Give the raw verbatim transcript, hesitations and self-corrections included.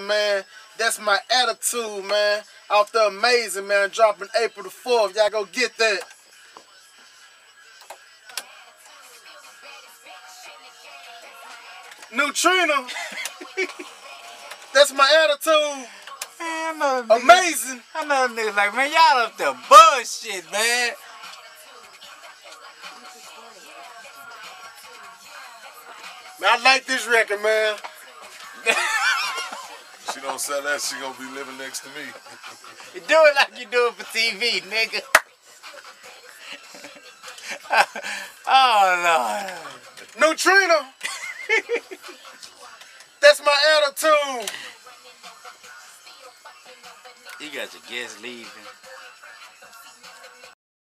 man. That's my attitude, man. Off the Amazing, man. Dropping April the fourth. Y'all go get that. Neutrino. That's my attitude. Man, I know niggas, Amazing. I know niggas like, man, y'all up there bullshit, man. Man, I like this record, man. She don't sell that, she gonna be living next to me. You do it like you do it for T V, nigga. Oh, Lord. Neutrino. That's my attitude. You got your guests leaving.